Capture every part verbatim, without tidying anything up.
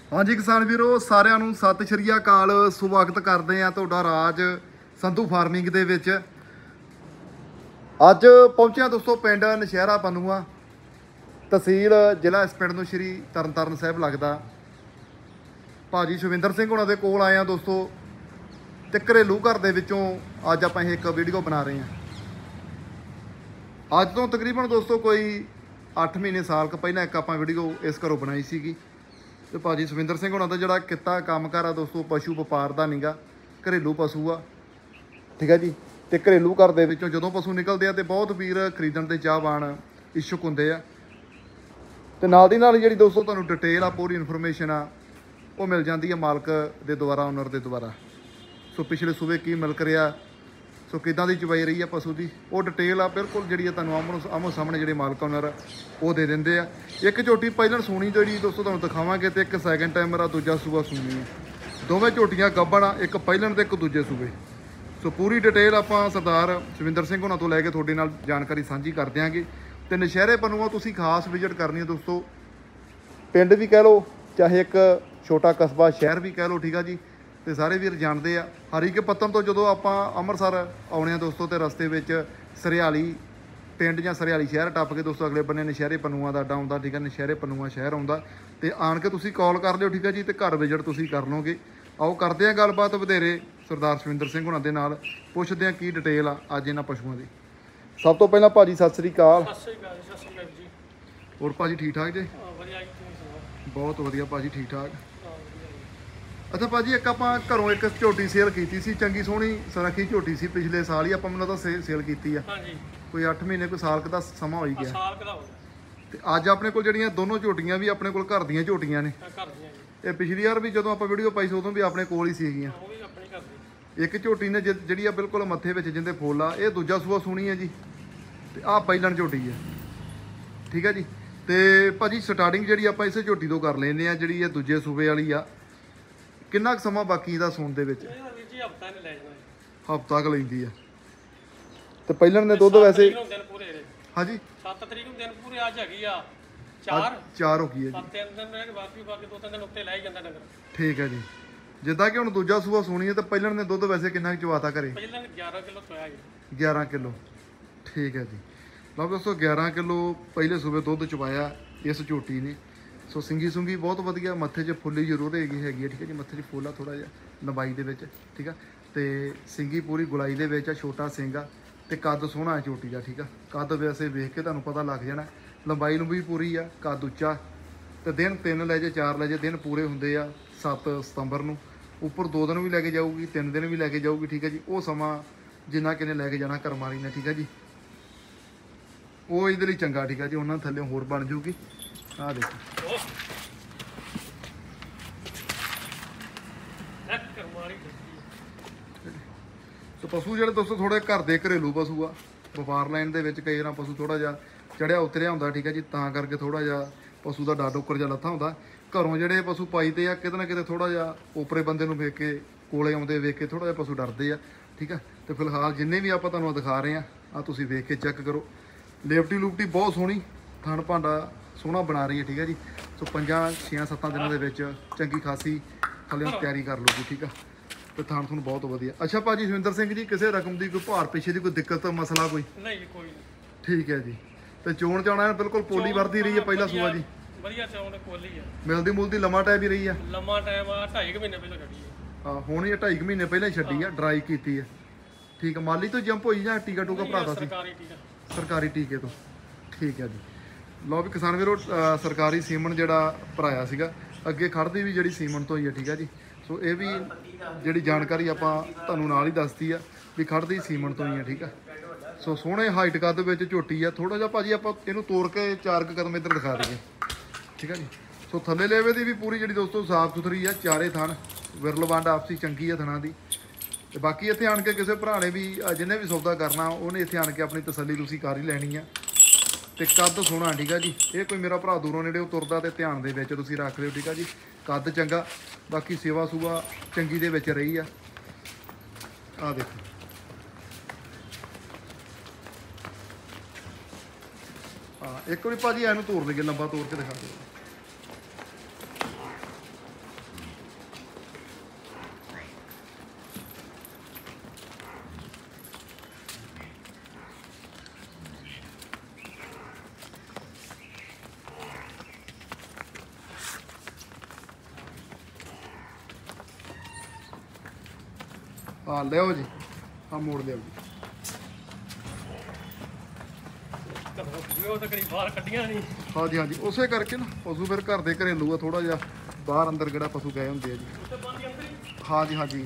हाँ जी किसान वीरो सारिਆਂ ਨੂੰ ਸਤਿ ਸ਼੍ਰੀ ਅਕਾਲ ਸਵਾਗਤ ਕਰਦੇ ਆ ਤੁਹਾਡਾ ਰਾਜ ਸੰਧੂ ਫਾਰਮਿੰਗ ਦੇ ਵਿੱਚ। ਅੱਜ ਪਹੁੰਚਿਆ ਦੋਸਤੋ ਪਿੰਡ ਨਸ਼ਹਿਰਾ ਪਨੂਆ, ਤਹਿਸੀਲ ਜ਼ਿਲ੍ਹਾ ਇਸ ਪਿੰਡ ਨੂੰ ਸ਼੍ਰੀ ਤਰਨਤਾਰਨ ਸਾਹਿਬ ਲੱਗਦਾ। ਭਾਜੀ ਸ਼ਵਿੰਦਰ ਸਿੰਘ ਉਹਨਾਂ ਦੇ ਕੋਲ ਆਏ ਆ ਦੋਸਤੋ, ਤੇ ਘਰੇਲੂ ਘਰ ਦੇ ਵਿੱਚੋਂ ਅੱਜ ਆਪਾਂ ਇਹ ਇੱਕ ਵੀਡੀਓ ਬਣਾ ਰਹੇ ਹਾਂ। ਅੱਜ ਤੋਂ ਤਕਰੀਬਨ ਦੋਸਤੋ ਕੋਈ ਅੱਠ ਮਹੀਨੇ ਸਾਲ ਕੁ ਪਹਿਲਾਂ ਇੱਕ ਆਪਾਂ ਵੀਡੀਓ ਇਸ ਘਰੋਂ ਬਣਾਈ ਸੀਗੀ। ਤੇ ਭਾਜੀ ਸੁਵਿੰਦਰ ਸਿੰਘ ਹੋਣਾ ਦਾ ਜਿਹੜਾ ਕਿੱਤਾ ਕੰਮਕਾਰ ਆ ਦੋਸਤੋ ਪਸ਼ੂ ਵਪਾਰ ਦਾ ਨੀਗਾ, ਘਰੇਲੂ ਪਸ਼ੂ ਆ, ਠੀਕ ਹੈ ਜੀ। ਤੇ ਘਰੇਲੂ ਘਰ ਦੇ ਵਿੱਚੋਂ ਜਦੋਂ ਪਸ਼ੂ ਨਿਕਲਦੇ ਆ ਤੇ ਬਹੁਤ ਵੀਰ ਖਰੀਦਣ ਦੇ ਚਾਹਵਾਨ ਇਛੁਕ ਹੁੰਦੇ ਆ। ਤੇ ਨਾਲ ਦੀ ਨਾਲ ਜਿਹੜੀ ਦੋਸਤੋ ਤੁਹਾਨੂੰ ਡਿਟੇਲ ਆ ਪੂਰੀ ਇਨਫੋਰਮੇਸ਼ਨ ਆ ਉਹ ਮਿਲ ਜਾਂਦੀ ਆ ਮਾਲਕ ਦੇ ਦੁਆਰਾ, ਓਨਰ ਦੇ ਦੁਆਰਾ। ਸੋ ਪਿਛਲੇ ਸੂਬੇ ਕੀ ਮਿਲਕ ਰਿਹਾ, ਸੋ ਕਿੱਦਾਂ ਦੀ ਚਵਾਈ ਰਹੀ ਆ ਪਸ਼ੂ ਦੀ, ਉਹ ਡਿਟੇਲ ਆ ਬਿਲਕੁਲ ਜਿਹੜੀ ਆ ਤੁਹਾਨੂੰ ਆਮੋ ਆਮੋ ਸਾਹਮਣੇ ਜਿਹੜੇ ਮਾਲਕ ਓਨਰ ਉਹ ਦੇ ਦਿੰਦੇ ਆ। ਇੱਕ ਝੋਟੀ ਪਹਿਲਾਂ ਸੂਣੀ ਜਿਹੜੀ ਦੋਸਤੋ ਤੁਹਾਨੂੰ ਦਿਖਾਵਾਂਗੇ, ਤੇ ਇੱਕ ਸੈਕਿੰਡ ਟਾਈਮ ਮੇਰਾ ਦੂਜਾ ਸੂਆ ਸੂਣੀ ਹੈ। ਦੋਵੇਂ ਝੋਟੀਆਂ ਗੱਭਣ ਆ, ਇੱਕ ਪਹਿਲਾਂ ਤੇ ਇੱਕ ਦੂਜੇ ਸੂਬੇ। ਸੋ ਪੂਰੀ ਡਿਟੇਲ ਆਪਾਂ ਸਰਦਾਰ ਸ਼ਵਿੰਦਰ ਸਿੰਘ ਹੋਣਾ ਤੋਂ ਲੈ ਕੇ ਤੁਹਾਡੇ ਨਾਲ ਜਾਣਕਾਰੀ ਸਾਂਝੀ ਕਰ ਦਿਆਂਗੇ। ਤੇ ਨਸ਼ਹਿਰੇ ਪਨੂਆ ਤੁਸੀਂ ਖਾਸ ਵਿਜ਼ਿਟ ਕਰਨੀ ਹੈ ਦੋਸਤੋ, ਪਿੰਡ ਵੀ ਕਹਿ ਲਓ ਚਾਹੇ ਇੱਕ ਛੋਟਾ ਕਸਬਾ ਸ਼ਹਿਰ ਵੀ ਕਹਿ ਲਓ, ਠੀਕ ਆ ਜੀ। ਤੇ ਸਾਰੇ ਵੀਰ ਜਾਣਦੇ ਆ ਹਰੀਕੇ ਪੱਤਨ ਤੋਂ ਜਦੋਂ ਆਪਾਂ ਅੰਮ੍ਰਿਤਸਰ ਆਉਣੇ ਆ ਦੋਸਤੋ, ਤੇ ਰਸਤੇ ਵਿੱਚ ਸਰਿਆਲੀ ਪਿੰਡ ਜਾਂ ਸਰਿਆਲੀ ਸ਼ਹਿਰ ਟੱਪ ਕੇ ਦੋਸਤੋ ਅਗਲੇ ਬੰਨੇ ਨਸ਼ਹਿਰੇ ਪਨੂਆ ਦਾ ਅੱਡਾ ਆਉਂਦਾ, ਠੀਕ ਹੈ। ਨਸ਼ਹਿਰੇ ਪਨੂਆ ਸ਼ਹਿਰ ਆਉਂਦਾ, ਤੇ ਆਣ ਕੇ ਤੁਸੀਂ ਕਾਲ ਕਰ ਲਿਓ, ਠੀਕ ਹੈ ਜੀ। ਤੇ ਘਰ ਵਿਜ਼ਿਟ ਤੁਸੀਂ ਕਰ ਲਓਗੇ। ਆਓ ਕਰਦੇ ਆ ਗੱਲਬਾਤ ਵਧੇਰੇ ਸਰਦਾਰ ਸ਼ਵਿੰਦਰ ਸਿੰਘ ਹੋਣਾ ਦੇ ਨਾਲ, ਪੁੱਛਦੇ ਆ ਕੀ ਡਿਟੇਲ ਆ ਅੱਜ ਇਹਨਾਂ ਪਸ਼ੂਆਂ ਦੀ। ਸਭ ਤੋਂ ਪਹਿਲਾਂ ਭਾਜੀ ਸਤਿ ਸ੍ਰੀ ਅਕਾਲ। ਸਤਿ ਸ੍ਰੀ ਅਕਾਲ ਜੀ। ਸਤਿ ਸ੍ਰੀ ਅਕਾਲ ਜੀ। ਹੋਰ ਭਾਜੀ ਠੀਕ ਠਾਕ ਜੀ? ਵਧੀਆ ਜੀ, ਤੁਸੀਂ ਸੁਣਾਓ? ਬਹੁਤ ਵਧੀਆ ਭਾਜੀ, ਠੀਕ ਠਾਕ। ਅੱਛਾ ਭਾਜੀ, ਇੱਕ ਆਪਾਂ ਘਰੋਂ ਇੱਕ ਝੋਟੀ ਸੇਲ ਕੀਤੀ ਸੀ, ਚੰਗੀ ਸੋਹਣੀ ਸੁਨੱਖੀ ਝੋਟੀ ਸੀ, ਪਿਛਲੇ ਸਾਲ ਹੀ ਆਪਾਂ ਮੈਨੂੰ ਤਾਂ ਸੇਲ ਕੀਤੀ ਆ। ਹਾਂਜੀ, ਕੋਈ ਅੱਠ ਮਹੀਨੇ ਕੋਈ ਸਾਲ ਕੁ ਦਾ ਸਮਾਂ ਹੋ ਹੀ ਗਿਆ। ਸਾਲ ਕਦਾ ਹੋ ਗਿਆ। ਤੇ ਅੱਜ ਆਪਣੇ ਕੋਲ ਜਿਹੜੀਆਂ ਦੋਨੋਂ ਝੋਟੀਆਂ ਵੀ ਆਪਣੇ ਕੋਲ ਘਰ ਦੀਆਂ ਝੋਟੀਆਂ ਨੇ। ਘਰ ਦੀਆਂ ਜੀ, ਇਹ ਪਿਛਲੀ ਵਾਰ ਵੀ ਜਦੋਂ ਆਪਾਂ ਵੀਡੀਓ ਪਾਈ ਸੀ ਉਦੋਂ ਵੀ ਆਪਣੇ ਕੋਲ ਹੀ ਸੀਗੀਆਂ। ਉਹ ਵੀ ਆਪਣੇ ਘਰ ਦੀ। ਇੱਕ ਝੋਟੀ ਨੇ ਜਿ- ਜਿਹੜੀ ਆ ਬਿਲਕੁਲ ਮੱਥੇ ਵਿੱਚ ਜਿੰਦੇ ਫੁੱਲ ਆ, ਇਹ ਦੂਜਾ ਸੂਆ ਸੂਣੀ ਹੈ ਜੀ। ਤੇ ਆਹ ਪਹਿਲਣ ਝੋਟੀ ਹੈ, ਠੀਕ ਹੈ ਜੀ। ਤੇ ਭਾਜੀ ਸਟਾਰਟਿੰਗ ਜਿਹੜੀ ਆਪਾਂ ਇਸੇ ਝੋਟੀ ਤੋਂ ਕਰ ਲੈਂਦੇ ਆ, ਜਿਹੜੀ ਇਹ ਦੂਜੇ ਸੂਬੇ ਵਾਲੀ ਆ। ਕਿੰਨਾ ਕੁ ਸਮਾਂ ਬਾਕੀ ਦਾ ਸੂਣ ਦੇ ਵਿੱਚ? ਇਹਦਾ ਵੀਰ ਜੀ ਹਫਤਾ ਨੇ ਲੈ ਜਾਣਾ। ਹਫ਼ਤਾ ਕੁ ਲੈਂਦੀ ਆ। ਤੇ ਪਹਿਲਣ ਨੇ ਦੁੱਧ ਵੈਸੇ ਦਿਨ ਪੂਰੇ ਨੇ। ਹਾਂਜੀ ਸੱਤ ਤਰੀਕ ਨੂੰ ਦਿਨ ਪੂਰੇ ਅੱਜ ਹੈਗੀ ਆ ਚਾਰ ਚਾਰ ਹੋ ਗਈ ਹੈ ਜੀ। ਸੱਤ ਤਿੰਨ ਦਿਨ ਨੇ ਬਾਕੀ ਬਾਕੀ ਦੋ ਤਿੰਨ ਦਿਨ ਉੱਤੇ ਲੈ ਹੀ ਜਾਂਦਾ ਨਗਰ। ਠੀਕ ਹੈ ਜੀ। ਜਿੱਦਾਂ ਕਿ ਹੁਣ ਦੂਜਾ ਸੂਆ ਸੂਣੀ ਹੈ, ਤਾਂ ਪਹਿਲਣ ਨੇ ਦੁੱਧ ਵੈਸੇ ਕਿੰਨਾ ਕੁ ਚਵਾਤਾ ਘਰੇ? ਪਹਿਲਾਂ ਗਿਆਰਾਂ ਕਿਲੋ ਚੋਇਆ ਜੀ। ਗਿਆਰਾਂ ਕਿਲੋ, ਠੀਕ ਹੈ ਜੀ। ਲਓ ਦੋਸਤੋ ਗਿਆਰਾਂ ਕਿਲੋ ਪਹਿਲੇ ਸੂਬੇ ਦੁੱਧ ਚਵਾਇਆ ਇਸ ਝੋਟੀ ਨੇ। ਸੋ ਸਿੰਗੀ ਸੁੰਗੀ ਬਹੁਤ ਵਧੀਆ, ਮੱਥੇ 'ਚ ਫੁੱਲੀ ਜ਼ਰੂਰ ਹੈਗੀ ਹੈਗੀ ਹੈ, ਠੀਕ ਹੈ ਜੀ। ਮੱਥੇ 'ਚ ਫੁੱਲ ਆ ਥੋੜਾ ਜਿਹਾ ਲੰਬਾਈ ਦੇ ਵਿੱਚ, ਠੀਕ ਆ। ਤੇ ਸਿੰਗੀ ਪੂਰੀ ਗੁਲਾਈ ਦੇ ਵਿੱਚ ਆ, ਛੋਟਾ ਸਿੰਘ ਆ, ਤੇ ਕੱਦ ਸੋਹਣਾ ਹੈ ਝੋਟੀ ਦਾ, ਠੀਕ ਆ। ਕੱਦ ਵੈਸੇ ਵੇਖ ਕੇ ਤੁਹਾਨੂੰ ਪਤਾ ਲੱਗ ਜਾਣਾ। ਲੰਬਾਈ ਨੂੰ ਵੀ ਪੂਰੀ ਆ, ਕੱਦ ਉੱਚਾ। ਤੇ ਦਿਨ ਤਿੰਨ ਲੈ ਜੇ ਚਾਰ ਲੈ ਜੇ ਦਿਨ ਪੂਰੇ ਹੁੰਦੇ ਆ ਸੱਤ ਸਤੰਬਰ ਨੂੰ। ਉੱਪਰ ਦੋ ਦਿਨ ਵੀ ਲੈ ਕੇ ਜਾਊਗੀ, ਤਿੰਨ ਦਿਨ ਵੀ ਲੈ ਕੇ ਜਾਊਗੀ, ਠੀਕ ਹੈ ਜੀ। ਉਹ ਸਮਾਂ ਜਿੰਨਾ ਕਿਨੇ ਲੈ ਕੇ ਜਾਣਾ ਕਰਮਾਰੀ ਨੇ, ਠੀਕ ਹੈ ਜੀ, ਉਹ ਇਹਦੇ ਲਈ ਚੰਗਾ, ਠੀਕ ਹੈ ਜੀ। ਉਹਨਾਂ ਥੱਲੇ ਹੋਰ ਬਣ ਜੂਗੀ। ਆਹ ਦੇਖੋ ਇੱਕ ਕਰਮਾਰੀ ਤੇ ਪਸ਼ੂ ਜਿਹੜੇ ਦੋਸਤੋ ਥੋੜੇ ਘਰ ਦੇ ਘਰੇਲੂ ਪਸ਼ੂ ਆ। ਵਪਾਰ ਲਾਈਨ ਦੇ ਵਿੱਚ ਕਈ ਵਾਰ ਪਸ਼ੂ ਥੋੜਾ ਜਿਹਾ ਚੜਿਆ ਉਤਰਿਆ ਹੁੰਦਾ, ਠੀਕ ਹੈ ਜੀ। ਤਾਂ ਕਰਕੇ ਥੋੜਾ ਜਿਹਾ ਪਸ਼ੂ ਦਾ ਡਾਡ ਉੱਕਰ ਜਿਹਾ ਲੱਥਾ ਹੁੰਦਾ। ਘਰੋਂ ਜਿਹੜੇ ਪਸ਼ੂ ਪਾਈ ਤੇ ਆ, ਕਿਤੇ ਨਾ ਕਿਤੇ ਥੋੜਾ ਜਿਹਾ ਓਪਰੇ ਬੰਦੇ ਨੂੰ ਵੇਖ ਕੇ, ਕੋਲੇ ਆਉਂਦੇ ਵੇਖ ਕੇ ਥੋੜਾ ਜਿਹਾ ਪਸ਼ੂ ਡਰਦੇ ਆ, ਠੀਕ ਆ। ਤੇ ਫਿਲਹਾਲ ਜਿੰਨੇ ਵੀ ਆਪਾਂ ਤੁਹਾਨੂੰ ਦਿਖਾ ਰਹੇ ਆ, ਆ ਤੁਸੀਂ ਵੇਖ ਕੇ ਚੈੱਕ ਕਰੋ। ਲੇਵਟੀ ਲੂਪਟੀ ਬਹੁਤ ਸੋਹਣੀ, ਥਣ ਭਾਂਡਾ ਸੋਹਣਾ ਬਣਾ ਰਹੀ ਹੈ, ਠੀਕ ਹੈ ਜੀ। ਸੋ ਪੰਜਾਂ ਛੇਆਂ ਸੱਤਾਂ ਦਿਨਾਂ ਦੇ ਵਿੱਚ ਚੰਗੀ ਖਾਸੀ ਥੱਲੇ ਤਿਆਰੀ ਕਰ ਲੂਗੀ, ਠੀਕ ਆ। ਤੇ ਥਣ ਤੁਹਾਨੂੰ ਬਹੁਤ ਵਧੀਆ। ਅੱਛਾ ਭਾਜੀ ਸ਼ਵਿੰਦਰ ਸਿੰਘ ਜੀ, ਕਿਸੇ ਰਕਮ ਦੀ ਕੋਈ ਭਾਰ ਪਿੱਛੇ ਦੀ ਕੋਈ ਦਿੱਕਤ ਮਸਲਾ ਕੋਈ? ਨਹੀਂ ਕੋਈ ਨਹੀਂ। ਠੀਕ ਹੈ ਜੀ। ਤੇ ਚੋਣ ਚਾਉਣਾ ਬਿਲਕੁਲ ਪੋਲੀ ਵਰਦੀ ਰਹੀ ਹੈ ਪਹਿਲਾ ਸੂਆ ਜੀ? ਵਧੀਆ ਚੌਣ ਕੋਲੀ ਆ। ਮਿਲਦੀ ਮੁਲਦੀ ਲੰਮਾ ਟਾਈਮ ਵੀ ਰਹੀ ਆ? ਲੰਮਾ ਟਾਈਮ ਆ, ਢਾਈ ਕੁ ਮਹੀਨੇ ਪਹਿਲਾਂ ਛੱਡੀ ਹੈ। ਹਾਂ ਹੁਣ ਇਹ ਢਾਈ ਕੁ ਮਹੀਨੇ ਪਹਿਲਾਂ ਹੀ ਛੱਡੀ ਆ, ਡਰਾਈ ਕੀਤੀ ਆ, ਠੀਕ ਆ। ਮਾਲੀ ਤੋਂ ਜੰਪ ਹੋਈ ਜਾਂ ਟੀਕਾ ਟੂਕਾ ਭਰਾਤਾ ਸੀ? ਸਰਕਾਰੀ ਟੀਕਾ। ਸਰਕਾਰੀ ਟੀਕੇ ਤੋਂ, ਠੀਕ ਹੈ ਜੀ। ਲਓ ਵੀ ਕਿਸਾਨ ਵੀਰੋ, ਅ, ਸਰਕਾਰੀ ਸੀਮਨ ਜਿਹੜਾ ਭਰਾਇਆ ਸੀਗਾ, ਅੱਗੇ ਖੜਦੀ ਵੀ ਜਿਹੜੀ ਸੀਮਨ ਤੋਂ ਹੀ ਹੈ, ਠੀਕ ਹੈ ਜੀ। ਸੋ ਇਹ ਵੀ ਜਿਹੜੀ ਜਾਣਕਾਰੀ ਆਪਾਂ ਤੁਹਾਨੂੰ ਨਾਲ ਹੀ ਦੱਸਦੀ ਆ ਵੀ ਖੜਦੀ ਸੀਮਨ ਤੋਂ ਹੀ ਹੈ, ਠੀਕ ਆ। ਸੋ ਸੋਹਣੇ ਹਾਈਟ ਕੱਦ ਵਿੱਚ ਝੋਟੀ ਆ। ਥੋੜਾ ਜਿਹਾ ਭਾਜੀ ਆਪਾਂ ਇਹਨੂੰ ਤੋੜ ਕੇ ਚਾਰ ਕੁ ਕਦਮ ਇੱਧਰ ਦਿਖਾ ਦਈਏ, ਠੀਕ ਆ ਜੀ। ਸੋ ਥੱਲੇ ਲੇਵੇ ਦੀ ਵੀ ਪੂਰੀ ਜਿਹੜੀ ਦੋਸਤੋ ਸਾਫ ਸੁਥਰੀ ਆ, ਚਾਰੇ ਥਣ ਵਿਰਲ ਵੰਡ ਆਪਸੀ ਚੰਗੀ ਆ ਥਣਾਂ ਦੀ। ਤੇ ਬਾਕੀ ਇੱਥੇ ਆਣ ਕੇ ਕਿਸੇ ਭਰਾ ਨੇ ਵੀ, ਜਿਹਨੇ ਵੀ ਸੌਦਾ ਕਰਨਾ, ਉਹਨੇ ਇੱਥੇ ਆਣ ਕੇ ਆਪਣੀ ਤਸੱਲੀ ਤੁਸੀਂ ਕਰ ਹੀ ਲੈਣੀ ਆ। ਤੇ ਕੱਦ ਸੋਹਣਾ, ਠੀਕ ਆ ਜੀ। ਇਹ ਕੋਈ ਮੇਰਾ ਭਰਾ ਦੂਰੋਂ ਨੇੜੇ ਉਹ ਤੁਰਦਾ ਤੇ ਧਿਆਨ ਦੇ ਵਿੱਚ ਤੁਸੀਂ ਰੱਖ ਲਿਓ, ਠੀਕ ਆ ਜੀ। ਕੱਦ ਚੰਗਾ, ਬਾਕੀ ਸੇਵਾ ਸੂਵਾ ਚੰਗੀ ਦੇ ਵਿੱਚ ਰਹੀ ਆ। ਆਹ ਦੇਖੋ ਹਾਂ, ਇੱਕ ਵਾਰੀ ਭਾਜੀ ਇਹਨੂੰ ਤੋੜ ਦੇਗੇ, ਲੰਬਾ ਤੋੜ ਕੇ ਦਿਖਾ ਦਿਓ। ਹਾਂ ਲਿਓ ਜੀ, ਹਾਂ ਮੋੜ ਲਿਓ ਜੀ। ਉਹ ਤਾਂ ਕਰੀ ਬਾਹਰ ਕੱਢੀਆਂ ਨਹੀਂ। ਹਾਂਜੀ ਹਾਂਜੀ, ਉਸੇ ਕਰਕੇ ਨਾ ਪਸ਼ੂ ਫਿਰ ਘਰ ਦੇ ਘਰੇਲੂ ਆ, ਥੋੜਾ ਜਿਹਾ ਬਾਹਰ ਅੰਦਰ ਕਿਹੜਾ ਪਸ਼ੂ ਗਏ ਹੁੰਦੇ ਆ ਜੀ। ਉੱਤੇ ਬੰਦੀ ਅੰਦਰ ਹੀ। ਹਾਂਜੀ ਹਾਂਜੀ।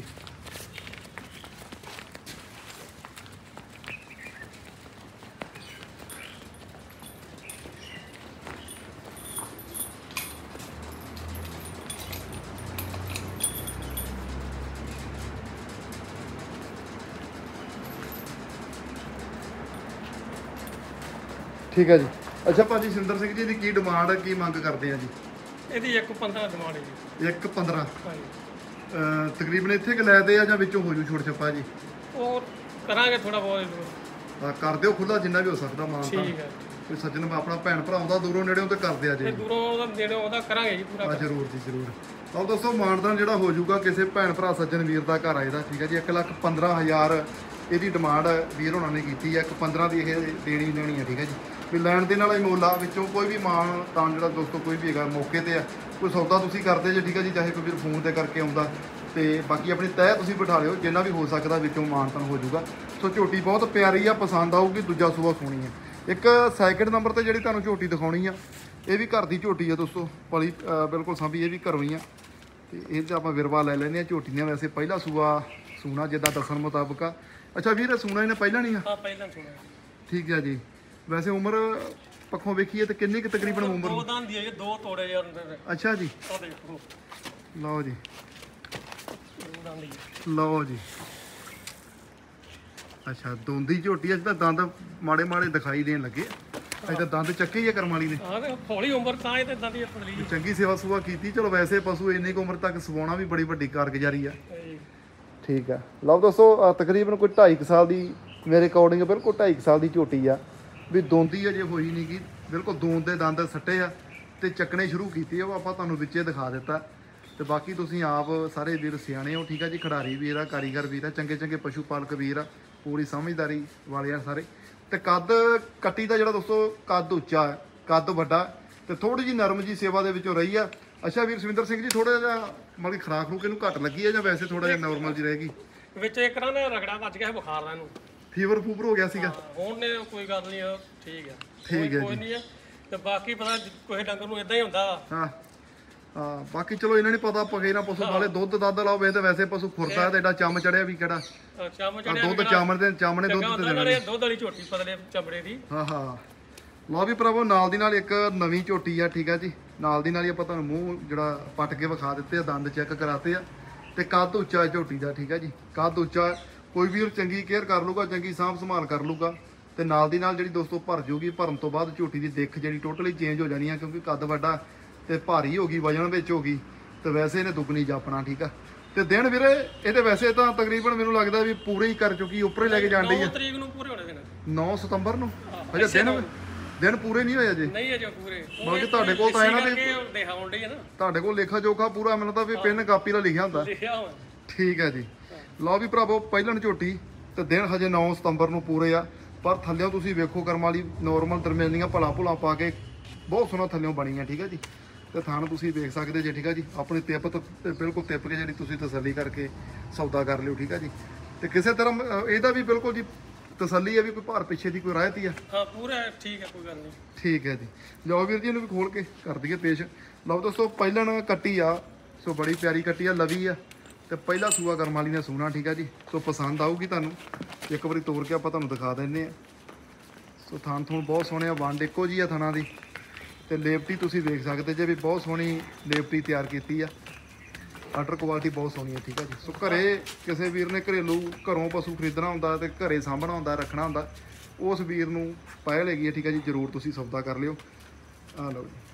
ਠੀਕ ਹੈ ਜੀ। ਅੱਛਾ ਭਾਜੀ ਸਿੰਦਰ ਸਿੰਘ ਜੀ ਦੀ ਕੀ ਡਿਮਾਂਡ ਹੈ, ਕੀ ਮੰਗ ਕਰਦੇ ਆ ਜੀ? ਇਹਦੀ ਇੱਕ ਪੰਦਰਾਂ ਡਿਮਾਂਡ ਹੈ ਜੀ। ਇੱਕ ਪੰਦਰਾਂ ਹਾਂਜੀ ਤਕਰੀਬਨ ਇੱਥੇ ਕਿ ਲੈਦੇ ਆ ਜਾਂ ਵਿੱਚੋਂ ਹੋ ਜੂ ਛੋਟ ਛੱਪਾ ਜੀ? ਉਹ ਕਰਾਂਗੇ ਥੋੜਾ ਬਹੁਤ। ਤਾਂ ਕਰ ਦਿਓ ਖੁੱਲਾ ਜਿੰਨਾ ਵੀ ਹੋ ਸਕਦਾ ਮਾਨ ਤਾਂ। ਠੀਕ ਹੈ। ਕੋਈ ਸੱਜਣ ਆਪਣਾ ਭੈਣ ਭਰਾ ਆਉਂਦਾ ਦੂਰੋਂ ਨੇੜਿਓਂ ਤੇ ਕਰਦੇ ਆ ਜੀ। ਤੇ ਦੂਰੋਂ ਉਹਦਾ ਨੇੜੇ ਉਹਦਾ ਕਰਾਂਗੇ ਜੀ ਪੂਰਾ। ਆ ਜ਼ਰੂਰ ਜੀ ਜ਼ਰੂਰ। ਤਾਂ ਦੋਸਤੋ ਮਾਨਦਾਨ ਜਿਹੜਾ ਹੋ ਜਾਊਗਾ ਕਿਸੇ ਭੈਣ ਭਰਾ ਸੱਜਣ ਵੀਰ ਦਾ ਘਰ ਆਏ ਦਾ, ਠੀਕ ਹੈ ਜੀ। ਇੱਕ ਲੱਖ ਪੰਦਰਾਂ ਹਜ਼ਾਰ ਇਹਦੀ ਡਿਮਾਂਡ ਵੀਰ ਹੋਣਾ ਨੇ ਕੀਤੀ ਹੈ। ਇੱਕ ਪੰਦਰਾਂ ਦੀ ਇਹ ਦੇਣੀ ਲੈਣੀ ਹੈ, ਠੀਕ ਹੈ ਜੀ। ਵੀ ਲੈਣ ਦੇਣ ਵਾਲਾ ਹੀ ਮੁੱਲ ਆ, ਵਿੱਚੋਂ ਕੋਈ ਵੀ ਮਾਨ ਤਾਂ ਜਿਹੜਾ ਦੋਸਤੋ ਕੋਈ ਵੀ ਹੈਗਾ ਮੌਕੇ ਤੇ ਆ, ਕੋਈ ਸੌਦਾ ਤੁਸੀਂ ਕਰਦੇ ਜੇ, ਠੀਕ ਹੈ ਜੀ। ਚਾਹੇ ਕੋਈ ਵੀਰ ਫੋਨ ਤੇ ਕਰਕੇ ਆਉਂਦਾ, ਤੇ ਬਾਕੀ ਆਪਣੀ ਤੈਅ ਤੁਸੀਂ ਬਿਠਾ ਲਿਓ, ਜਿੰਨਾ ਵੀ ਹੋ ਸਕਦਾ ਵਿੱਚੋਂ ਮਾਨਤਨ ਹੋ ਜਾਊਗਾ। ਸੋ ਝੋਟੀ ਬਹੁਤ ਪਿਆਰੀ ਆ, ਪਸੰਦ ਆਊਗੀ। ਦੂਜਾ ਸੂਆ ਸੋਹਣੀ ਹੈ। ਇੱਕ ਸੈਕਿੰਡ ਨੰਬਰ ਤੇ ਜਿਹੜੀ ਤੁਹਾਨੂੰ ਝੋਟੀ ਦਿਖਾਉਣੀ ਆ, ਇਹ ਵੀ ਘਰ ਦੀ ਝੋਟੀ ਆ ਦੋਸਤੋ, ਪਲੀ ਬਿਲਕੁਲ ਸਾਂਭੀ, ਇਹ ਵੀ ਘਰੋਂ ਹੀ ਆ। ਤੇ ਇਹ 'ਚ ਆਪਾਂ ਵਿਰਵਾ ਲੈ ਲੈਂਦੇ ਆ। ਝੋਟੀ ਨੇ ਵੈਸੇ ਪਹਿਲਾ ਸੂਆ ਸੂਣਾ ਜਿੱਦਾਂ ਦੱਸਣ ਮੁਤਾਬਕ ਆ। ਅੱਛਾ ਵੀਰ ਸੂਣਾ ਇਹਨੇ ਪਹਿਲਾਂ ਨਹੀਂ ਆ? ਹਾਂ ਪਹਿਲਾਂ ਸੁਣਿਆ। ਠੀਕ ਹੈ ਜੀ। ਵੈਸੇ ਉਮਰ ਪੱਖੋਂ ਵੇਖੀਏ ਤੇ ਕਿੰਨੀ ਕੁ ਤਕਰੀਬਨ ਉਮਰ? ਦੋ ਦੰਦ ਦੀ ਹੈ ਜੀ, ਦੋ ਤੋੜੇ ਯਾਰ ਅੰਦਰ ਦੇ। ਅੱਛਾ ਜੀ, ਉਹ ਦੇਖੋ ਲਓ ਜੀ, ਦੋ ਦੰਦ ਦੀ ਹੈ। ਲਓ ਜੀ। ਅੱਛਾ ਦੋਂਦੀ ਝੋਟੀ, ਅੱਜ ਤਾਂ ਦੰਦ ਮਾੜੇ ਮਾੜੇ ਦਿਖਾਈ ਦੇਣ ਲੱਗੇ। ਅੱਜ ਤਾਂ ਦੰਦ ਚੱਕੇ ਹੀ ਆ ਕਰਮ ਵਾਲੀ ਨੇ। ਹਾਂ ਤੇ ਹੌਲੀ ਉਮਰ ਤਾਂ ਇਹ ਤੇ ਦੰਦ ਦੀ ਪਤਲੀ। ਚੰਗੀ ਸੇਵਾ ਸੁਵਾ ਕੀਤੀ। ਚਲੋ ਵੈਸੇ ਪਸ਼ੂ ਇੰਨੀ ਕੁ ਉਮਰ ਤੱਕ ਸਵਾਉਣਾ ਵੀ ਬੜੀ ਵੱਡੀ ਕਾਰਗੁਜ਼ਾਰੀ ਆ। ਠੀਕ ਆ। ਲਓ ਦੋਸਤੋ ਅ, ਤਕਰੀਬਨ ਕੋਈ ਢਾਈ ਕੁ ਸਾਲ ਦੀ ਮੇਰੇ ਅਕੋਰਡਿੰਗ ਬਿਲਕੁਲ ਢਾਈ ਕੁ ਸਾਲ ਦੀ ਝੋਟੀ ਆ। ਵੀ ਦੋਂਦੀ ਅਜੇ ਹੋਈ ਨਹੀਂ ਗੀ, ਬਿਲਕੁਲ ਦੋਂਦ ਦੇ ਦੰਦ ਸੱਟੇ ਆ ਤੇ ਚੱਕਣੇ ਸ਼ੁਰੂ ਕੀਤੇ ਆ। ਉਹ ਆਪਾਂ ਤੁਹਾਨੂੰ ਵਿੱਚੇ ਦਿਖਾ ਦਿੱਤਾ। ਤੇ ਬਾਕੀ ਤੁਸੀਂ ਆਪ ਸਾਰੇ ਵੀਰ ਸਿਆਣੇ ਹੋ, ਠੀਕ ਆ ਜੀ। ਖਿਡਾਰੀ ਵੀਰ ਆ, ਕਾਰੀਗਰ ਵੀਰ ਆ, ਚੰਗੇ ਚੰਗੇ ਪਸ਼ੂ ਪਾਲਕ ਵੀਰ ਆ, ਪੂਰੀ ਸਮਝਦਾਰੀ ਵਾਲੇ ਆ ਸਾਰੇ। ਤੇ ਕੱਦ ਕੱਟੀ ਦਾ ਜਿਹੜਾ ਦੋਸਤੋ ਕੱਦ ਉੱਚਾ ਹੈ, ਕੱਦ ਵੱਡਾ, ਤੇ ਥੋੜੀ ਜੀ ਨਰਮ ਜੀ ਸੇਵਾ ਦੇ ਵਿੱਚੋਂ ਰਹੀ ਆ। ਅੱਛਾ ਵੀਰ ਸੁਵਿੰਦਰ ਸਿੰਘ ਜੀ, ਥੋੜਾ ਜਿਹਾ ਮਤਲਬ ਕਿ ਖਰਾਕ ਨੂੰ ਇਹਨੂੰ ਘੱਟ ਲੱਗੀ ਹੈ ਜਾਂ ਵੈਸੇ ਥੋੜਾ ਜਿਹਾ ਨਾਰਮਲ ਜੀ ਰਹੇਗੀ? ਵਿੱਚ ਇੱਕ ਰਾਂ ਨੇ ਰਗੜਾ ਵੱਜ ਗਿਆ ਬੁਖਾਰ ਦਾ ਇਹਨੂੰ, ਫੀਵਰ ਫੂਵਰ ਹੋ ਗਿਆ ਸੀਗਾ? ਹੁਣ ਨੇ ਕੋਈ ਗੱਲ ਨਹੀਂ, ਠੀਕ ਹੈ। ਠੀਕ ਹੈ ਕੋਈ ਨਹੀਂ ਹੈ। ਤੇ ਬਾਕੀ ਪਤਾ ਕੋਈ ਡੰਗਰ ਨੂੰ ਇਦਾਂ ਹੀ ਹੁੰਦਾ ਵਾ। ਹਾਂ ਹਾਂ। ਬਾਕੀ ਚਲੋ ਇਹਨਾਂ ਨੇ ਪਤਾ ਪਗੇ ਨਾ ਪਸ਼ੂ ਵਾਲੇ ਦੁੱਧ ਦੱਧ ਲਾਓ ਵੇ, ਤੇ ਵੈਸੇ ਪਸ਼ੂ ਖੁਰਦਾ ਤੇ ਐਡਾ ਚੰਮ ਚੜਿਆ ਵੀ ਕਿਹੜਾ ਚੰਮ ਆਹ ਚੜਿਆ ਦੁੱਧ ਚਾਮਣ ਦੇ ਚਾਮਣੇ ਦੁੱਧ ਤੇ ਦੇਣਾ। ਨਾਲੇ ਦੁੱਧ ਵਾਲੀ ਝੋਟੀ ਪਤਲੇ ਚਮੜੇ ਦੀ। ਹਾਂ ਹਾਂ। ਲਓ ਵੀ ਭਰਾਵੋ, ਨਾਲ ਦੀ ਨਾਲ ਇੱਕ ਨਵੀਂ ਝੋਟੀ ਆ, ਠੀਕ ਆ ਜੀ। ਨਾਲ ਦੀ ਨਾਲ ਹੀ ਆਪਾਂ ਤੁਹਾਨੂੰ ਮੂੰਹ ਜਿਹੜਾ ਪੱਟ ਕੇ ਵਿਖਾ ਦਿੱਤੇ ਆ, ਦੰਦ ਚੈੱਕ ਕਰਾਤੇ ਆ। ਤੇ ਕੱਦ ਉੱਚਾ ਝੋਟੀ ਦਾ, ਠੀਕ ਆ ਜੀ। ਕੱਦ ਉੱਚਾ, ਕੋਈ ਵੀਰ ਚੰਗੀ ਕੇਅਰ ਕਰ ਲੂਗਾ, ਚੰਗੀ ਸਾਂਭ ਸੰਭਾਲ ਕਰ ਲੂਗਾ, ਤੇ ਨਾਲ ਦੀ ਨਾਲ ਜਿਹੜੀ ਦੋਸਤੋ ਭਰ ਜੂਗੀ। ਭਰਨ ਤੋਂ ਬਾਅਦ ਝੋਟੀ ਦੀ ਦਿੱਖ ਜਿਹੜੀ ਟੋਟਲੀ ਚੇਂਜ ਹੋ ਜਾਣੀ ਆ, ਕਿਉਂਕਿ ਕੱਦ ਵੱਡਾ ਤੇ ਭਾਰੀ ਹੋ ਗਈ, ਵਜਨ ਵਿੱਚ ਹੋ ਗਈ, ਤੇ ਵੈਸੇ ਇਹਨੇ ਦੁੱਗਣੀ ਜਾਪਣਾ, ਠੀਕ ਆ। ਤੇ ਦਿਨ ਵੀਰੇ ਇਹਦੇ ਵੈਸੇ ਤਾਂ ਤਕਰੀਬਨ ਮੈਨੂੰ ਲੱਗਦਾ ਵੀ ਪੂਰੇ ਹੀ ਕਰ ਚੁੱਕੀ, ਉੱਪਰ ਹੀ ਲੈ ਕੇ ਜਾਣ ਡਈ ਆ। ਨੌਂ ਤਰੀਕ ਨੂੰ ਪੂਰੇ ਹੋਣੇ ਦਿਨ। ਨੌਂ ਸਤੰਬਰ ਨੂੰ ਅਜੇ ਦਿਨ ਦਿਨ ਪੂਰੇ ਨਹੀਂ ਹੋਏ ਅਜੇ? ਨਹੀਂ ਅਜੇ ਪੂਰੇ। ਬਾਕੀ ਤੁਹਾਡੇ ਕੋਲ ਤਾਂ ਹੈ ਨਾ ਵੀ ਦੇਖਾ ਹੁੰਦੀ ਹੈ ਨਾ, ਤੁਹਾਡੇ ਕੋਲ ਲੇਖਾ ਜੋਖਾ ਪੂਰਾ, ਮੈਨੂੰ ਤਾਂ ਵੀ ਪਿੰਨ ਕਾਪੀ ਦਾ ਲਿਖਿਆ ਹੁੰਦਾ। ਲਿਖਿਆ ਹੋਇਆ। ਠੀਕ ਹੈ ਜੀ। ਲਓ ਵੀ ਭਰਾਵੋ, ਪਹਿਲਣ ਝੋਟੀ ਤੇ ਦਿਨ ਹਜੇ ਨੌਂ ਸਤੰਬਰ ਨੂੰ ਪੂਰੇ ਆ। ਪਰ ਥੱਲਿਓਂ ਤੁਸੀਂ ਵੇਖੋ ਕਰਮ ਵਾਲੀ ਨੋਰਮਲ ਦਰਮਿਆਨੀਆਂ ਭਲਾ ਭੁਲਾ ਪਾ ਕੇ ਬਹੁਤ ਸੋਹਣਾ ਥੱਲਿਓਂ ਬਣੀ ਆ, ਠੀਕ ਹੈ ਜੀ। ਤੇ ਥਾਣ ਤੁਸੀਂ ਵੇਖ ਸਕਦੇ ਜੇ, ਠੀਕ ਹੈ ਜੀ। ਆਪਣੀ ਤਿੱਪ ਤੋਂ ਤੇ ਬਿਲਕੁਲ ਤਿੱਪ ਕੇ ਜਿਹੜੀ ਤੁਸੀਂ ਤਸੱਲੀ ਕਰਕੇ ਸੌਦਾ ਕਰ ਲਿਓ, ਠੀਕ ਹੈ ਜੀ। ਤੇ ਕਿਸੇ ਤਰ੍ਹਾਂ ਅ, ਇਹਦਾ ਵੀ ਬਿਲਕੁਲ ਜੀ ਤਸੱਲੀ ਹੈ ਵੀ ਕੋਈ ਭਾਰ ਪਿੱਛੇ ਦੀ ਕੋਈ ਰਾਇਤ ਹੀ ਆ? ਹਾਂ ਪੂਰਾ ਠੀਕ ਹੈ, ਕੋਈ ਗੱਲ ਨਹੀਂ। ਠੀਕ ਹੈ ਜੀ। ਲਓ ਵੀਰ ਜੀ, ਇਹਨੂੰ ਵੀ ਖੋਲ ਕੇ ਕਰ ਦਈਏ ਪੇਸ਼। ਲਓ ਦੋਸਤੋ, ਪਹਿਲਣ ਕੱਟੀ ਆ, ਸੋ ਬੜੀ ਪਿਆਰੀ ਕੱਟੀ ਆ, ਲਵੀ ਆ, ਤੇ ਪਹਿਲਾ ਸੂਆ ਕਰਮ ਵਾਲੀ ਨੇ ਸੂਣਾ, ਠੀਕ ਹੈ ਜੀ। ਸੋ ਪਸੰਦ ਆਊਗੀ ਤੁਹਾਨੂੰ, ਇੱਕ ਵਾਰੀ ਤੋੜ ਕੇ ਆਪਾਂ ਤੁਹਾਨੂੰ ਦਿਖਾ ਦਿੰਦੇ ਆ। ਸੋ ਥਣ ਥੂਣ ਬਹੁਤ ਸੋਹਣੇ ਆ, ਵੰਡ ਇੱਕੋ ਜੀ ਆ ਥਣਾ ਦੀ, ਤੇ ਲੇਪਟੀ ਤੁਸੀਂ ਦੇਖ ਸਕਦੇ ਜੇ ਵੀ ਬਹੁਤ ਸੋਹਣੀ ਲੇਪਟੀ ਤਿਆਰ ਕੀਤੀ ਆ। ਆਰਡਰ ਕੁਆਲਿਟੀ ਬਹੁਤ ਸੋਹਣੀ ਹੈ, ਠੀਕ ਹੈ ਜੀ। ਸੋ ਘਰੇ ਕਿਸੇ ਵੀਰ ਨੇ ਘਰੇਲੂ ਘਰੋਂ ਪਸ਼ੂ ਖਰੀਦਣਾ ਹੁੰਦਾ ਤੇ ਘਰੇ ਸਾਂਭਣਾ ਹੁੰਦਾ, ਰੱਖਣਾ ਹੁੰਦਾ, ਉਸ ਵੀਰ ਨੂੰ ਪਹਿਲ ਹੈਗੀ ਹੈ, ਠੀਕ ਹੈ ਜੀ। ਜ਼ਰੂਰ ਤੁਸੀਂ ਸੌਦਾ ਕਰ ਲਿਓ। ਆ ਲਓ ਜੀ।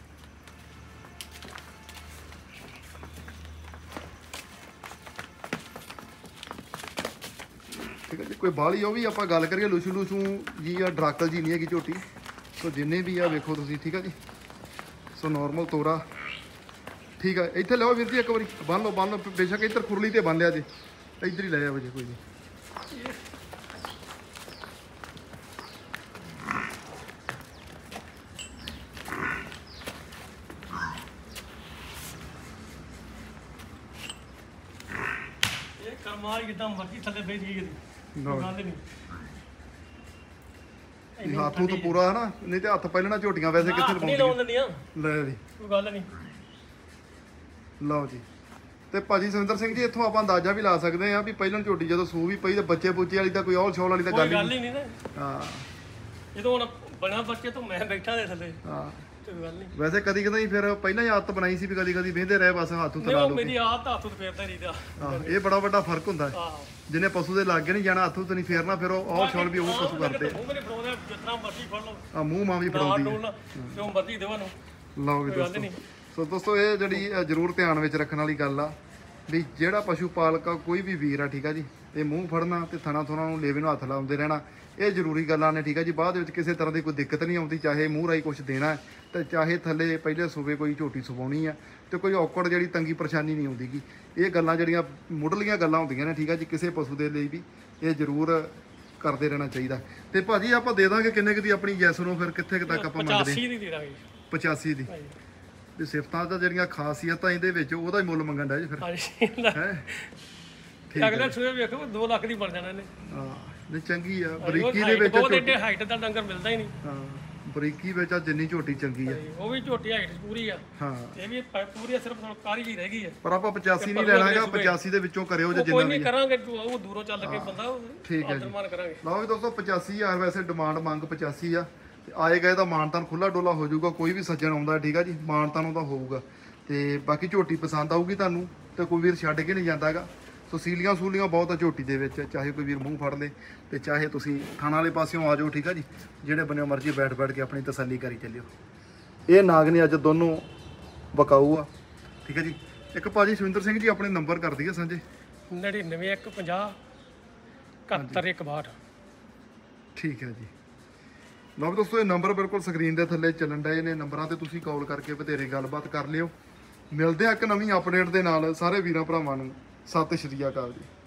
ਠੀਕ ਹੈ ਜੀ। ਕੋਈ ਬਾਹਲੀ ਉਹ ਵੀ ਆਪਾਂ ਗੱਲ ਕਰੀਏ ਲੂਸ਼ੂ ਲੂਸ਼ੂ ਜੀ ਆ, ਡਰਾਕਲ ਜੀ ਨਹੀਂ ਹੈਗੀ ਝੋਟੀ। ਸੋ ਜਿੰਨੇ ਵੀ ਆ ਵੇਖੋ ਤੁਸੀਂ, ਠੀਕ ਹੈ ਜੀ। ਸੋ ਨੋਰਮਲ ਤੋਰਾ, ਠੀਕ ਹੈ। ਇੱਥੇ ਲਿਆਓ ਵੀਰ ਜੀ, ਇੱਕ ਵਾਰੀ ਬੰਨ ਲਓ, ਬੰਨ ਲਓ। ਬੇਸ਼ੱਕ ਇੱਧਰ ਖੁਰਲੀ ਤੇ ਬੰਨ ਲਿਆ ਜੇ, ਇੱਧਰ ਹੀ ਲੈ ਜਾਓ ਜੀ, ਕੋਈ ਨਹੀਂ। ਇਹ ਕਰਮਾਲ ਜਿੱਦਾਂ ਮਰਜ਼ੀ ਥੱਲੇ ਬੈਠ ਗਈ ਇਹਦੀ ਲਓ ਗੱਲ ਨਹੀਂ ਜੀ ਹੱਥੋਂ ਤਾਂ ਪੂਰਾ ਹੈ ਨਾ, ਨਹੀਂ ਤੇ ਹੱਥ ਪਹਿਲਾਂ ਨਾ ਝੋਟੀਆਂ ਵੈਸੇ ਕਿੱਥੇ ਨਹੀਂ ਲਵਾਉਂਦੀਆਂ ਲਾਉਣ ਦਿੰਦੀਆਂ ਲੈ ਜੀ ਕੋਈ ਗੱਲ ਨਹੀਂ ਲਓ ਜੀ। ਤੇ ਭਾਜੀ ਸੁਰਿੰਦਰ ਸਿੰਘ ਜੀ ਇੱਥੋਂ ਆਪਾਂ ਅੰਦਾਜ਼ਾ ਵੀ ਲਾ ਸਕਦੇ ਆ ਵੀ ਪਹਿਲਾਂ ਝੋਟੀ ਜਦੋਂ ਸੂ ਵੀ ਪਈ ਤੇ ਬੱਚੇ ਪੁੱਚੇ ਵਾਲੀ ਤਾਂ ਕੋਈ ਔਲ ਛੋਲ ਵਾਲੀ ਤਾਂ ਕੋਈ ਗੱਲ ਹੀ ਗੱਲ ਨਹੀਂ। ਹੀ ਨਹੀਂ ਨਾ ਹਾਂ ਜਦੋਂ ਹੁਣ ਬਣਾ ਬੱਚੇ ਤੋਂ ਮੈਂ ਬੈਠਾ ਦੇ ਥੱਲੇ ਹਾਂ ਕੋਈ ਗੱਲ ਨਹੀਂ ਵੈਸੇ ਕਦੀ ਕਦੀ ਫਿਰ ਪਹਿਲਾਂ ਹੀ ਆਦਤ ਬਣਾਈ ਸੀ ਵੀ ਕਦੀ ਕਦੀ ਵੇਂਦੇ ਰਹੇ ਬਸ ਹੱਥ ਉੱਤੇ ਨਹੀਂ ਲਾ ਉਹ ਲਓ ਮੇਰੀ ਆਦਤ ਹੱਥ ਤੋਂ ਫੇਰਦਾ ਨਹੀਂ ਦਾ ਹਾਂ ਇਹ ਬੜਾ ਵੱਡਾ ਫਰਕ ਹੁੰਦਾ ਹੈ। ਆਹੋ ਜਿਹਨੇ ਪਸ਼ੂ ਦੇ ਲਾਗੇ ਨਹੀਂ ਜਾਣਾ ਹੱਥ ਉੱਤੇ ਨਹੀਂ ਫੇਰਨਾ ਫਿਰ ਉਹ ਔਲ ਛੋਲ ਵੀ ਉਹ ਪਸ਼ੂ ਕਰਦੇ ਉਹ ਮੇਰੇ ਫੜਾਉਂਦੇ ਜਿਤਨਾ ਮਰਜ਼ੀ ਫੜ ਲਓ ਆ ਮੂੰਹ ਮਾਂ ਵੀ ਨਾਲ ਫੜਾਉਂਦੀ ਹੈ। ਡੋਲ ਜੋ ਮਰਜ਼ੀ ਦੇਵਾਂ ਨੂੰ ਲਓ ਵੀ ਕੋਈ ਗੱਲ ਦੋਸਤੋ ਨਹੀਂ ਸੋ ਦੋਸਤੋ ਇਹ ਜਿਹੜੀ ਅ, ਜ਼ਰੂਰ ਧਿਆਨ ਵਿੱਚ ਰੱਖਣ ਵਾਲੀ ਗੱਲ ਆ ਵੀ ਜਿਹੜਾ ਪਸ਼ੂ ਪਾਲਕ ਆ ਕੋਈ ਵੀ ਵੀਰ ਆ ਠੀਕ ਆ ਜੀ ਇਹ ਮੂੰਹ ਫੜਨਾ ਤੇ ਥਣਾ ਥਣਾ ਨੂੰ ਲੇਵੇ ਨੂੰ ਹੱਥ ਲਾਉਂਦੇ ਰਹਿਣਾ ਇਹ ਜ਼ਰੂਰੀ ਗੱਲਾਂ ਨੇ ਠੀਕ ਆ ਜੀ। ਬਾਅਦ ਵਿੱਚ ਕਿਸੇ ਤਰ੍ਹਾਂ ਦੀ ਕੋਈ ਦਿੱਕਤ ਨਹੀਂ ਆਉਂਦੀ, ਚਾਹੇ ਮੂੰਹ ਰਾਈ ਕੁਝ ਦੇਣਾ ਹੈ ਤੇ ਚਾਹੇ ਥੱਲੇ ਪਹਿਲੇ ਸੂਬੇ ਕੋਈ ਝੋਟੀ ਸੁਵਾਉਣੀ ਆ ਤੇ ਕੋਈ ਔਕੜ ਜਿਹੜੀ ਤੰਗੀ ਪਰੇਸ਼ਾਨੀ ਨਹੀਂ ਆਉਂਦੀਗੀ। ਇਹ ਗੱਲਾਂ ਜਿਹੜੀਆਂ ਮੁੱਢਲੀਆਂ ਗੱਲਾਂ ਹੁੰਦੀਆਂ ਨੇ ਠੀਕ ਆ ਜੀ ਕਿਸੇ ਪਸ਼ੂ ਦੇ ਲਈ ਵੀ ਇਹ ਜ਼ਰੂਰ ਕਰਦੇ ਰਹਿਣਾ ਚਾਹੀਦਾ। ਤੇ ਭਾਜੀ ਆਪਾਂ ਦੇ ਦਾਂਗੇ ਕਿੰਨੇ ਕੁ ਦੀ ਆਪਣੀ ਜੈਸ ਨੂੰ ਫਿਰ ਕਿੱਥੇ ਕੁ ਤੱਕ ਆਪਾਂ ਮੰਗਦੇ ਪਚਾਸੀ ਦੀ ਦੇ ਦਾਂਗੇ ਪਚਾਸੀ ਦੀ ਹਾਂਜੀ ਤੇ ਸਿਫਤਾਂ ਦਾ ਜਿਹੜੀਆਂ ਖਾਸੀਅਤਾਂ ਇਹਦੇ ਵਿੱਚ ਉਹਦਾ ਹੀ ਮੁੱਲ ਮੰਗਣ ਦਾ ਜੀ ਫਿਰ ਹਾਂਜੀ ਹੈ ਠੀਕ ਅਗਲੇ ਸੂਏ ਵੇਖੋ ਦੋ ਲੱਖ ਦੀ ਬਣ ਜਾਣਾ ਇਹਨੇ ਹਾਂ ਨਹੀਂ ਚੰਗੀ ਆ ਉਹ ਬਰੀਕੀ ਦੇ height ਵਿੱਚ ਬਹੁਤ ਝੋਟੀ ਏਡੇ ਹਾਈਟ ਦਾ ਡੰਗਰ ਮਿਲਦਾ ਹੀ ਨਹੀਂ ਹਾਂ ਬਰੀਕੀ ਵਿੱਚ ਆ ਜਿੰਨੀ ਝੋਟੀ ਚੰਗੀ ਆ ਉਹ ਵੀ ਝੋਟੀ ਹਾਈਟ ਪੂਰੀ ਆ ਹਾਂ ਇਹ ਵੀ ਪ- ਪੂਰੀ ਆ, ਸਿਰਫ ਕਾਰੀ ਜੀ ਰਹਿ ਗਈ ਹੈ ਪਰ ਆਪਾਂ ਪਚਾਸੀ ਨਹੀਂ ਲੈਣਾਗਾ ਪਚਾਸੀ ਦੇ ਵਿੱਚੋਂ ਕਰਿਓ ਜੇ ਉਹ ਕੋਈ ਜਿੰਨਾ ਨਹੀਂ ਵੀ ਕਰਾਂਗੇ ਜੋ ਉਹ ਦੂਰੋਂ ਚੱਲ ਕੇ ਬੰਦਾ ਠੀਕ ਹੈ ਜੀ। ਆਦਰਮਾਨ ਕਰਾਂਗੇ ਲਓ ਵੀ ਦੋਸਤੋ ਪਚਾਸੀ ਹਜ਼ਾਰ ਵੈਸੇ ਡਿਮਾਂਡ ਮੰਗ ਪਚਾਸੀ ਆ ਤੇ ਆਏ ਗਏ ਤਾਂ ਮਾਨਤਾਨ ਖੁੱਲਾ ਡੋਲਾ ਹੋ ਜਾਊਗਾ। ਕੋਈ ਵੀ ਸੱਜਣ ਆਉਂਦਾ ਠੀਕ ਆ ਜੀ ਮਾਨਤਾਨ ਉਹਦਾ ਹੋਊਗਾ ਤੇ ਬਾਕੀ ਝੋਟੀ ਪਸੰਦ ਆਊਗੀ ਤੁਹਾਨੂੰ ਤੇ ਕੋਈ ਵੀਰ ਛੱਡ ਕੇ ਨਹੀਂ ਜਾਂਦਾਗਾ। ਸੋ ਸੀਲੀਆਂ ਸੂਲੀਆਂ ਬਹੁਤ ਆ ਝੋਟੀ ਦੇ ਵਿੱਚ, ਚਾਹੇ ਕੋਈ ਵੀਰ ਮੂੰਹ ਫੜ ਲੇ ਤੇ ਚਾਹੇ ਤੁਸੀਂ ਥਾਣਾ ਵਾਲੇ ਪਾਸਿਓਂ ਆ ਜਾਓ ਠੀਕ ਆ ਜੀ। ਜਿਹੜੇ ਬੰਨੇ ਮਰਜ਼ੀ ਬੈਠ ਬੈਠ ਕੇ ਆਪਣੀ ਤਸੱਲੀ ਕਰੀ ਚੱਲਿਓ। ਇਹ ਨਾਗਨੀ ਅੱਜ ਦੋਨੋਂ ਬਕਾਊ ਆ ਠੀਕ ਆ ਜੀ। ਇੱਕ ਭਾਜੀ ਸੁਰਿੰਦਰ ਸਿੰਘ ਜੀ ਆਪਣੇ ਨੰਬਰ ਕਰ ਦਈਏ ਸਾਂਝੇ ਨੜਿਨਵੇਂ ਇੱਕ ਪੰਜਾਹ ਇਕਹੱਤਰ ਇੱਕ ਬਾਹਠ ਠੀਕ ਹੈ ਜੀ। ਲਓ ਵੀ ਦੋਸਤੋ ਇਹ ਨੰਬਰ ਬਿਲਕੁਲ ਸਕਰੀਨ ਦੇ ਥੱਲੇ ਚੱਲਣ ਡਏ ਨੇ, ਨੰਬਰਾਂ ਤੇ ਤੁਸੀਂ ਕਾਲ ਕਰਕੇ ਬਥੇਰੇ ਗੱਲਬਾਤ ਕਰ ਲਿਓ। ਮਿਲਦੇ ਆ ਇੱਕ ਨਵੀਂ ਅਪਡੇਟ ਦੇ ਨਾਲ ਸਾਰੇ ਵੀਰਾਂ ਭਰਾਵਾਂ ਨੂੰ ਸਤਿ ਸ਼੍ਰੀ ਅਕਾਲ ਜੀ।